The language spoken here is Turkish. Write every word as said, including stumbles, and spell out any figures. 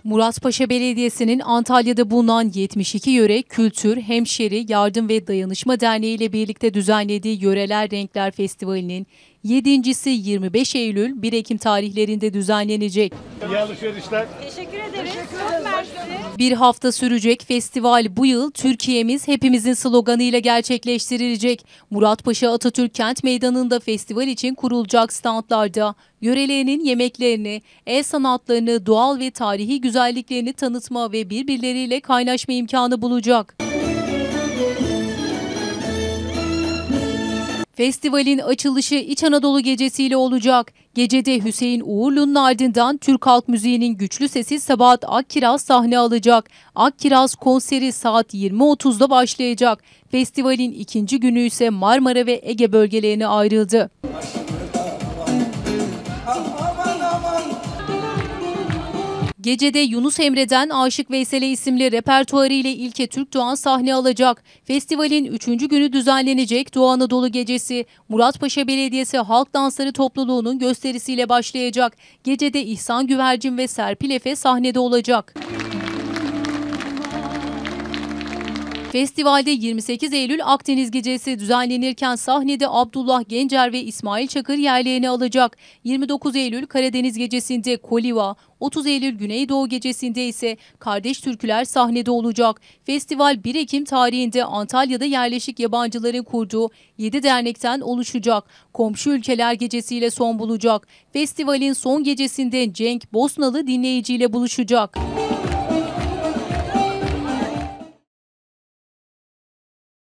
Muratpaşa Belediyesi'nin Antalya'da bulunan yetmiş iki yöre Kültür, Hemşeri, Yardım ve Dayanışma Derneği ile birlikte düzenlediği Yöreler Renkler Festivali'nin yedincisi yirmi beş Eylül bir Ekim tarihlerinde düzenlenecek. İyi alışverişler. Teşekkür ederiz. Çok mersi. Bir hafta sürecek festival bu yıl Türkiye'miz hepimizin sloganıyla gerçekleştirilecek. Muratpaşa Atatürk Kent Meydanı'nda festival için kurulacak standlarda yörelerinin yemeklerini, el sanatlarını, doğal ve tarihi güzelliklerini tanıtma ve birbirleriyle kaynaşma imkanı bulacak. Festivalin açılışı İç Anadolu Gecesi ile olacak. Gecede Hüseyin Uğurlu'nun ardından Türk halk müziğinin güçlü sesi Sabahat Akkiraz sahne alacak. Akkiraz konseri saat yirmi otuzda başlayacak. Festivalin ikinci günü ise Marmara ve Ege bölgelerine ayrıldı. Gecede Yunus Emre'den Aşık Veysel'e isimli repertuarı ile İlke Türkdoğan sahne alacak. Festivalin üçüncü günü düzenlenecek Doğu Anadolu Gecesi, Muratpaşa Belediyesi Halk Dansları Topluluğu'nun gösterisiyle başlayacak. Gecede İhsan Güvercin ve Serpil Efe sahnede olacak. Festivalde yirmi sekiz Eylül Akdeniz Gecesi düzenlenirken sahnede Abdullah Gencer ve İsmail Çakır yerlerini alacak. yirmi dokuz Eylül Karadeniz Gecesi'nde Koliva, otuz Eylül Güneydoğu Gecesi'nde ise Kardeş Türküler sahnede olacak. Festival bir Ekim tarihinde Antalya'da yerleşik yabancıların kurduğu yedi dernekten oluşacak. Komşu Ülkeler Gecesi'yle son bulacak. Festivalin son gecesinde Cenk Bosnalı dinleyiciyle buluşacak.